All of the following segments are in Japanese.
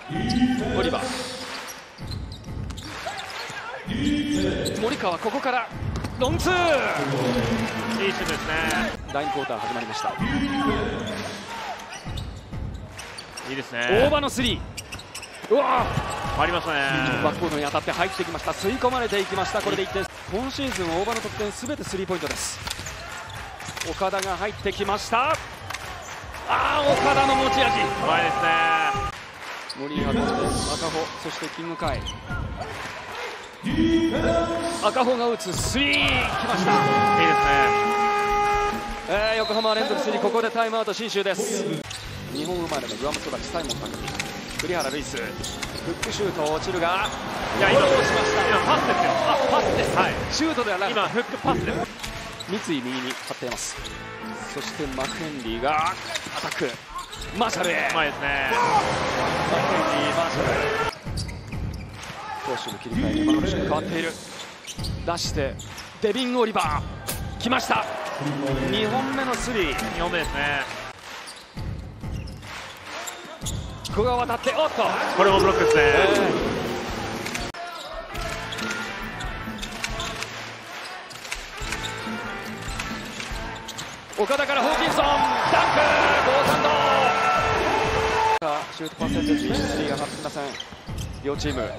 オリバー、森川、ここからロングツー、 いいシュートですね。 第2クォーター始まりました。 いいですね。 大場のスリー、うわありましたね。 バックボードに当たって入ってきました。吸い込まれていきました。これで1点。今シーズン大場の得点すべてスリーポイントです。岡田が入ってきました。岡田の持ち味、 うまいですね。 森が赤穂、そしてキングカイ、赤穂が打つスリー、きました。 いいですね。 横浜連続スリー、ここでタイムアウト、信州です。日本生まれのグアム育ち、サイモン匠、栗原ルイス、フックシュート落ちるが、 いや、今フォローしました。 今パスですよ。 パスです、 はい、 シュートではなく、 今フックパスです。 三井右に張っています。そしてマクヘンリーがアタック、マーシャルへ、 うまいですね。 マクヘンリー、マーシャル、攻守の切り替えに今の変わっている。出してデビン・オリバー、来ました。2本目のスリー、 2本目ですね。 ここが渡って、おっと、 これもブロックですね。 岡田からホーキンソン、ダンク、ゴーサンド。シュートパーセンテージ、スリーが上がってきません。両チーム。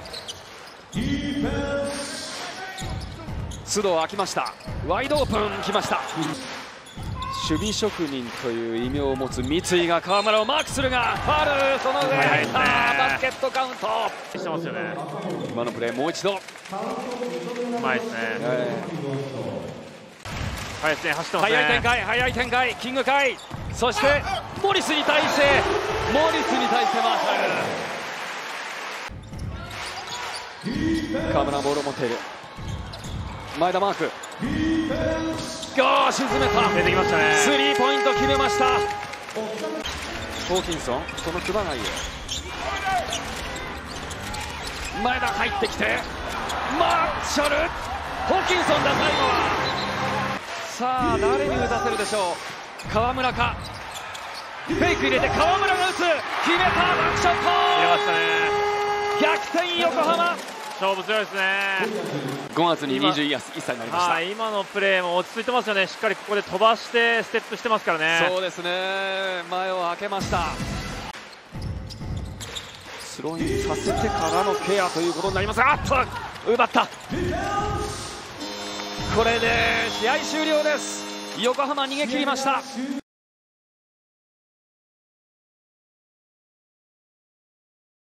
須藤空きました。ワイドオープン来ました。守備職人という異名を持つ三井が河村をマークするが、ファウル、その上、バスケットカウント。 してますよね。 今のプレーもう一度。 うまいですね。速いですね。走ってますね。 速い展開、速い展開、キングカイ、そしてモリスに対してマーシャル。河村ボールを持っている。前田マーク。沈めた。 出てきましたね。 スリーポイント決めました。ホーキンソン、その熊谷へ。前田入ってきて、マーシャル、ホーキンソンだ、最後は。さあ、誰に打たせるでしょう。河村か。フェイク入れて河村が打つ。決めた、バックショット。 入れましたね。 逆転横浜。 勝負強いですね。 5月に21歳になりました。 今のプレーも落ち着いてますよね。しっかりここで飛ばしてステップしてますからね。 そうですね。前を開けました。スローインさせてからのケアということになりますが、奪った。これで試合終了です。横浜逃げ切りました。